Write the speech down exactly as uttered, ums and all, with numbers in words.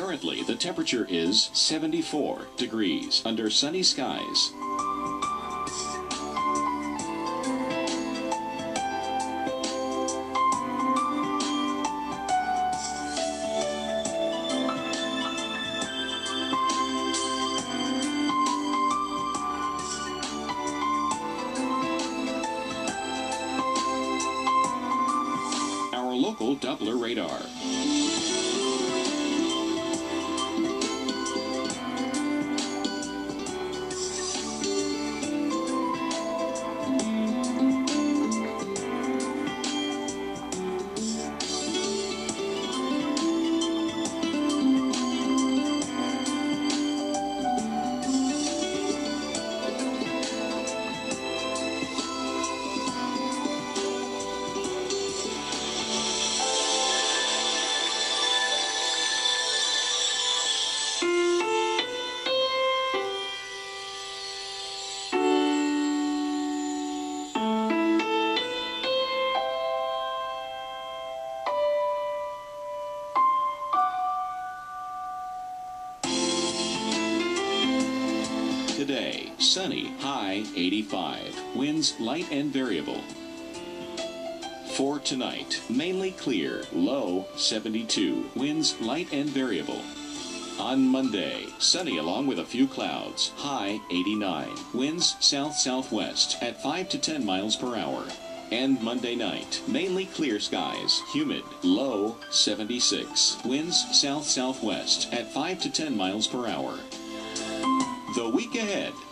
Currently, the temperature is seventy-four degrees under sunny skies. Our local Doppler radar. Today, sunny, high eighty-five, winds light and variable. For tonight, mainly clear, low seventy-two, winds light and variable. On Monday, sunny along with a few clouds, high eighty-nine, winds south-southwest at five to ten miles per hour. And Monday night, mainly clear skies, humid, low seventy-six, winds south-southwest at five to ten miles per hour. The week ahead.